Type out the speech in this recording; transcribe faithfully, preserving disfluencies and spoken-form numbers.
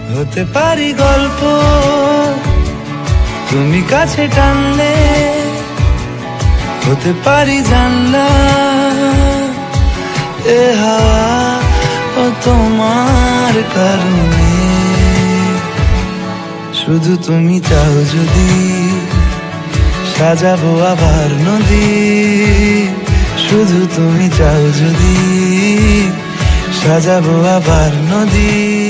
হতে পারি গল্প তুমি কাছে টানলে, হতে পারি জানলা এ হাওয়া ও তোমার কারণে। শুধু তুমি চাও যদি সাজাবো আবার নদী, শুধু তুমি চাও যদি সাজাবো আবার নদী।